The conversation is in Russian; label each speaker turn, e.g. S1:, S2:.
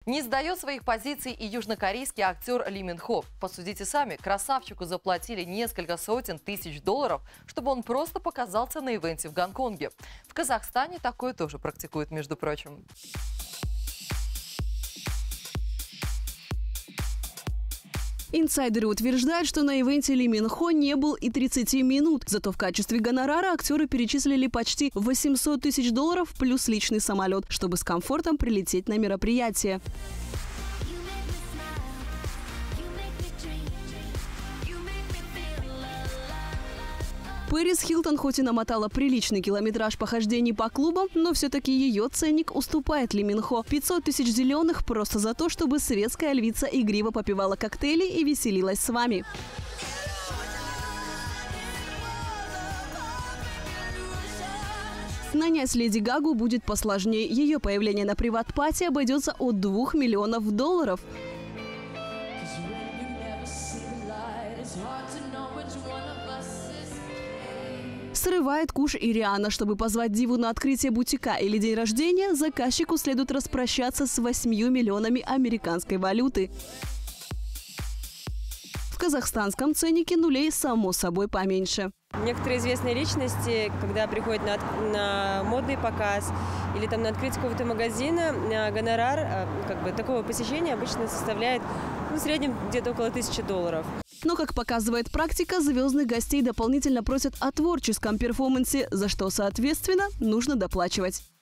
S1: Не сдает своих позиций и южнокорейский актер Ли Мин Хо. Посудите сами, красавчику заплатили несколько сотен тысяч долларов, чтобы он просто показался на ивенте в Гонконге. В Казахстане такое тоже практикуют, между прочим.
S2: Инсайдеры утверждают, что на ивенте Ли Мин Хо не был и 30 минут. Зато в качестве гонорара актеру перечислили почти 800 тысяч долларов плюс личный самолет, чтобы с комфортом прилететь на мероприятие. Пэрис Хилтон хоть и намотала приличный километраж похождений по клубам, но все-таки ее ценник уступает Ли Мин Хо. 500 тысяч зеленых просто за то, чтобы светская львица игриво попивала коктейли и веселилась с вами. Нанять Леди Гагу будет посложнее. Ее появление на приват-пати обойдется от 2 миллионов долларов. Срывает куш и Риhanna. Чтобы позвать диву на открытие бутика или день рождения, заказчику следует распрощаться с 8 миллионами американской валюты. В казахстанском ценнике нулей само собой поменьше.
S3: Некоторые известные личности, когда приходят на модный показ или там на открытие какого-то магазина, гонорар такого посещения обычно составляет в среднем где-то около 1000 долларов.
S2: Но, как показывает практика, звездных гостей дополнительно просят о творческом перформансе, за что, соответственно, нужно доплачивать.